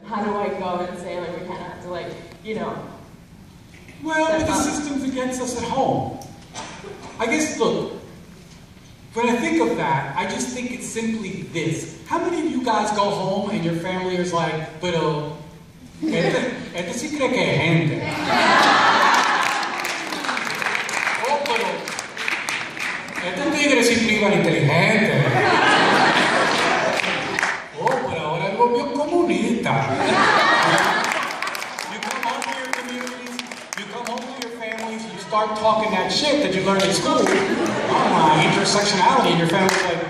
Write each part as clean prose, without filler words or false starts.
how do I go and say, like, we kind of have to, like, you know. Well, but the system's against us at home. I guess, look, when I think of that, I just think it's simply this. How many of you guys go home and your family is like, pero, este sí cree que es gente. Oh, pero, este tigre sí priva inteligente. Oh, pero ahora es bien comunista. You come home to your communities, you come home to your families, you start talking that shit that you learned in school. Intersectionality, and your family's like,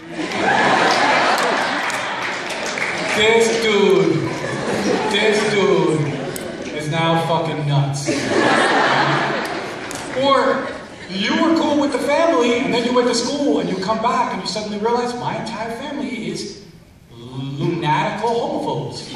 this dude is now fucking nuts. Or you were cool with the family, and then you went to school, and you come back, and you suddenly realize my entire family is lunatical homophobes.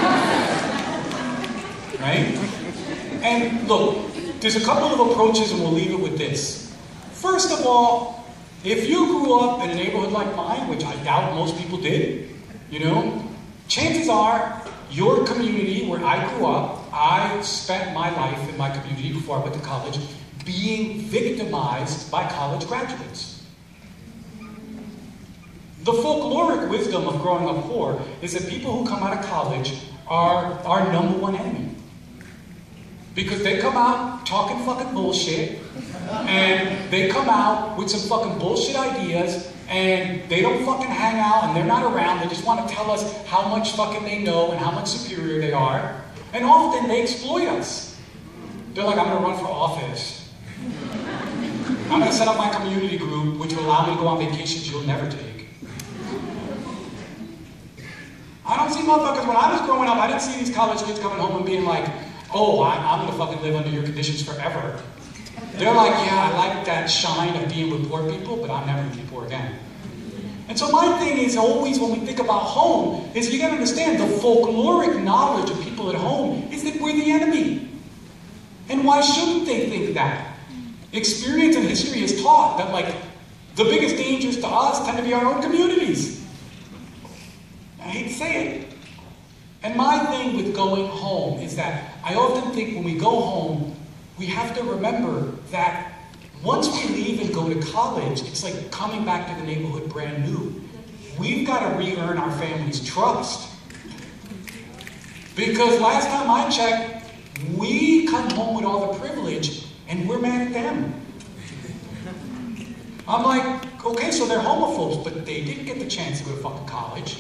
Right? And look, there's a couple of approaches, and we'll leave it with this. First of all, if you grew up in a neighborhood like mine, which I doubt most people did, you know, chances are your community where I grew up, I spent my life in my community before I went to college being victimized by college graduates. The folkloric wisdom of growing up poor is that people who come out of college are our #1 enemy. Because they come out talking fucking bullshit, and they come out with some fucking bullshit ideas, and they don't fucking hang out, and they're not around, they just want to tell us how much fucking they know and how much superior they are, and often they exploit us. They're like, I'm gonna run for office. I'm gonna set up my community group, which will allow me to go on vacations you'll never take. I don't see motherfuckers, when I was growing up, I didn't see these college kids coming home and being like, oh, I'm gonna fucking live under your conditions forever. They're like, yeah, I like that shine of being with poor people, but I'm never gonna be poor again. And so my thing is always, when we think about home, is you gotta understand the folkloric knowledge of people at home is that we're the enemy. And why shouldn't they think that? Experience and history has taught that, like, the biggest dangers to us tend to be our own communities. I hate to say it. And my thing with going home is that I often think when we go home, we have to remember that once we leave and go to college, it's like coming back to the neighborhood brand new. We've got to re-earn our family's trust. Because last time I checked, we come home with all the privilege and we're mad at them. I'm like, okay, so they're homophobes, but they didn't get the chance to go to fucking college.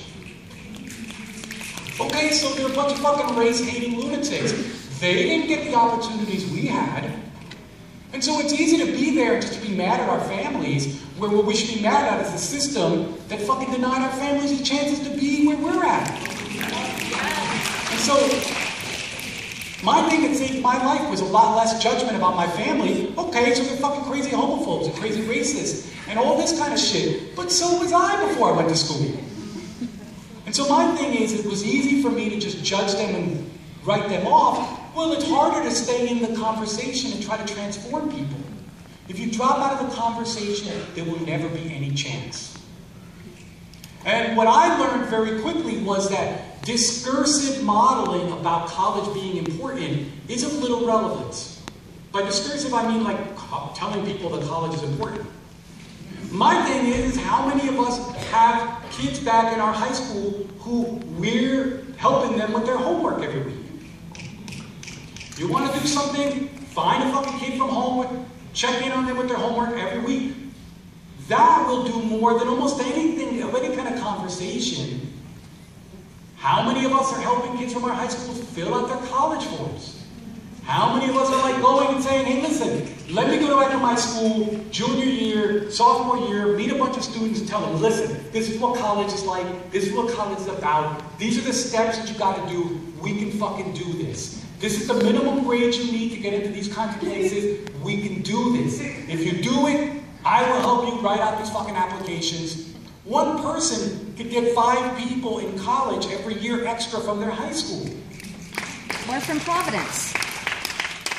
Okay, so they're a bunch of fucking race-hating lunatics. They didn't get the opportunities we had. And so it's easy to be there and just to be mad at our families, where what we should be mad at is the system that fucking denied our families the chances to be where we're at. And so, my thing that saved my life was a lot less judgment about my family. Okay, so they're fucking crazy homophobes and crazy racists and all this kind of shit. But so was I before I went to school. And so my thing is, it was easy for me to just judge them and write them off. Well, it's harder to stay in the conversation and try to transform people. If you drop out of the conversation, there will never be any chance. And what I learned very quickly was that discursive modeling about college being important is of little relevance. By discursive, I mean like telling people that college is important. My thing is, how many of us have kids back in our high school who we're helping them with their homework every week? You want to do something? Find a fucking kid from home, check in on them with their homework every week. That will do more than almost anything, of any kind of conversation. How many of us are helping kids from our high schools fill out their college forms? How many of us are like going and saying, hey, listen, let me go back to my school, junior year, sophomore year, meet a bunch of students and tell them, listen, this is what college is like, this is what college is about, these are the steps that you gotta do, we can fucking do this. This is the minimum grade you need to get into these kinds of places, we can do this. If you do it, I will help you write out these fucking applications. One person could get 5 people in college every year extra from their high school. Or from Providence.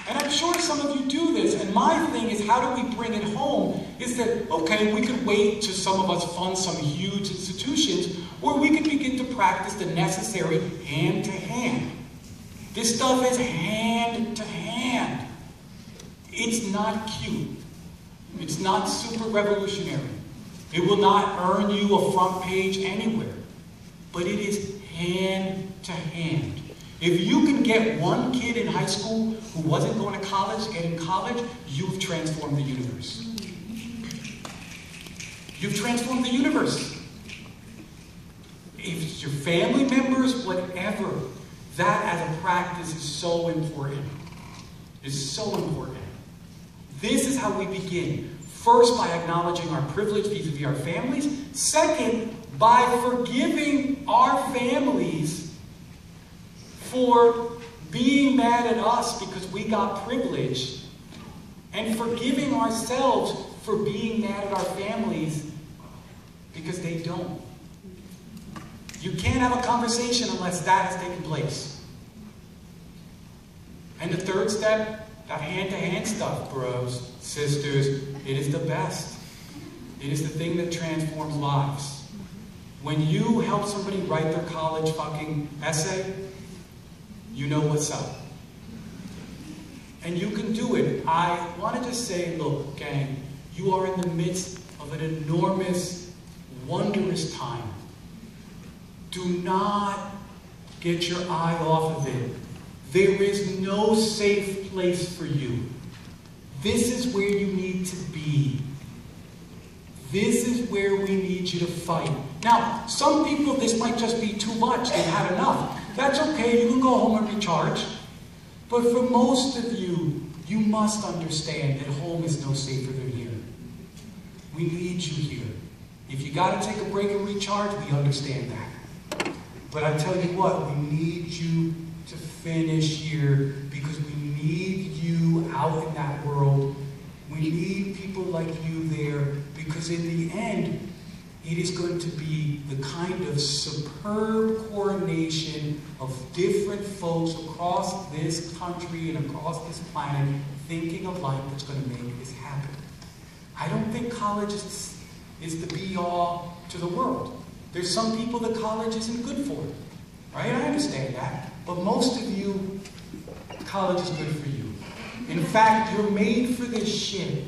And I'm sure some of you do this, and my thing is, how do we bring it home? Is that, okay, we could wait till some of us fund some huge institutions, or we could begin to practice the necessary hand-to-hand. This stuff is hand-to-hand. It's not cute. It's not super revolutionary. It will not earn you a front page anywhere. But it is hand-to-hand. If you can get one kid in high school who wasn't going to college, get in college, you've transformed the universe. You've transformed the universe. If it's your family members, whatever, that as a practice is so important. It's so important. This is how we begin. First, by acknowledging our privilege vis-a-vis our families. Second, by forgiving our families for being mad at us because we got privileged, and forgiving ourselves for being mad at our families because they don't. You can't have a conversation unless that has taken place. And the third step, that hand-to-hand stuff, bros, sisters, it is the best. It is the thing that transforms lives. When you help somebody write their college fucking essay, you know what's up. And you can do it. I want to just say, look, gang, you are in the midst of an enormous, wondrous time. Do not get your eye off of it. There is no safe place for you. This is where you need to be. This is where we need you to fight. Now, some people, this might just be too much. They've had enough. That's okay. You can go home and recharge. But for most of you, you must understand that home is no safer than here. We need you here. If you got to take a break and recharge, we understand that. But I tell you what, we need you to finish here because we need you out in that world. We need people like you there because in the end, it is going to be the kind of superb coordination of different folks across this country and across this planet thinking alike that's going to make this happen. I don't think college is the be-all to the world. There's some people that college isn't good for, right? I understand that. But most of you, college is good for you. In fact, you're made for this shit.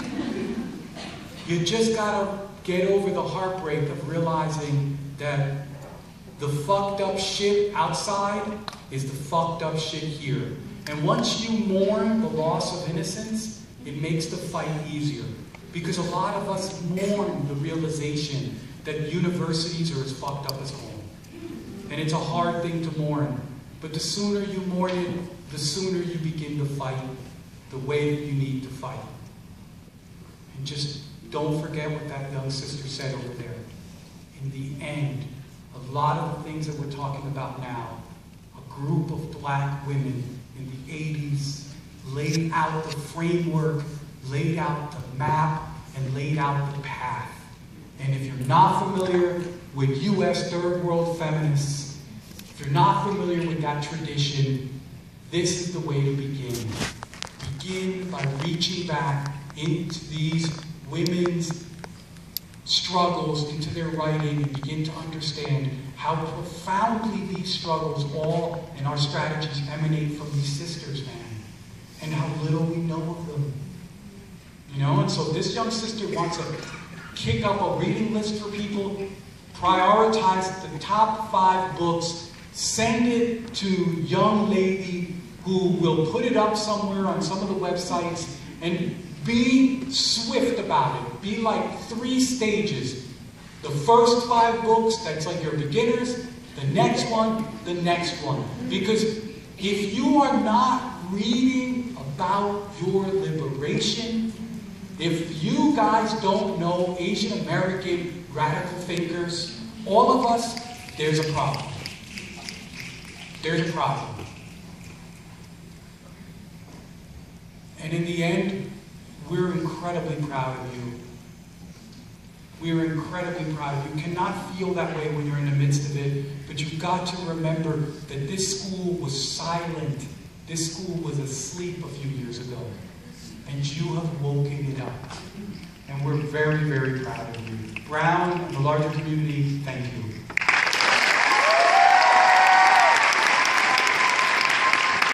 You just gotta get over the heartbreak of realizing that the fucked up shit outside is the fucked up shit here. And once you mourn the loss of innocence, it makes the fight easier. Because a lot of us mourn the realization that universities are as fucked up as home. And it's a hard thing to mourn. But the sooner you mourn it, the sooner you begin to fight the way that you need to fight. And just don't forget what that young sister said over there. In the end, a lot of the things that we're talking about now, a group of black women in the 80s laid out the framework, laid out the map, and laid out the path. And if you're not familiar with U.S. third world feminists, if you're not familiar with that tradition, this is the way to begin. Begin by reaching back into these women's struggles, into their writing, and begin to understand how profoundly these struggles all and our strategies emanate from these sisters, man, and how little we know of them. You know, and so this young sister wants to kick up a reading list for people, prioritize the top 5 books, send it to young lady who will put it up somewhere on some of the websites, and be swift about it. Be like 3 stages. The first 5 books, that's like your beginners, the next one, the next one. Because if you are not reading about your liberation, if you guys don't know Asian American radical thinkers, all of us, there's a problem. There's a problem. And in the end, we're incredibly proud of you. We are incredibly proud of you. You cannot feel that way when you're in the midst of it, but you've got to remember that this school was silent This school was asleep a few years ago, and you have woken it up. And we're very, very proud of you. Brown and the larger community, thank you.